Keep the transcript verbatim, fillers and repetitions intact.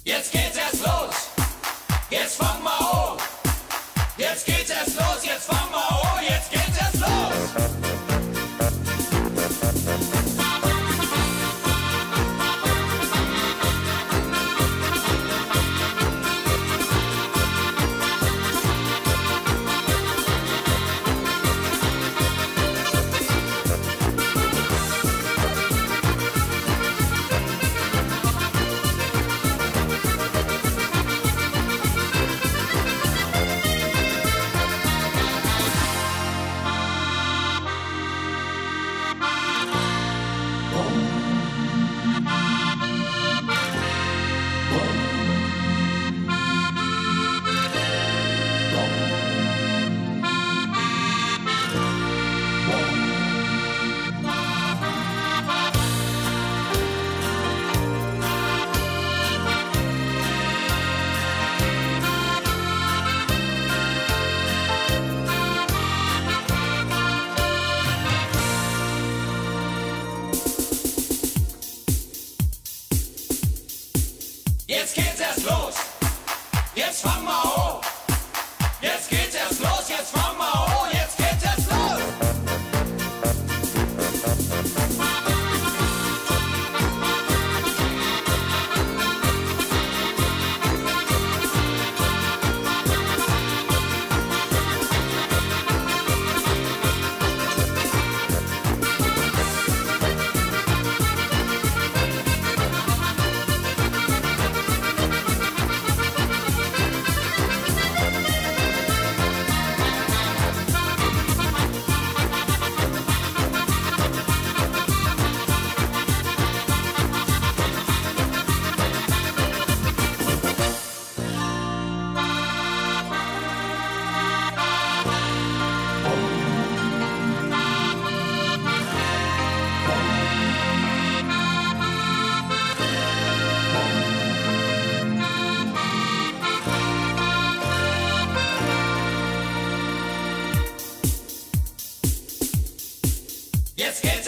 Jetzt geht's erst los. Jetzt fang mal an. Jetzt geht's erst los. Jetzt fang mal an. Jetzt geht's erst los. Jetzt geht's erst los. Jetzt fang mal an. Jetzt geht's erst los. Jetzt fang mal an. Jetzt geht's erst los. Jetzt geht's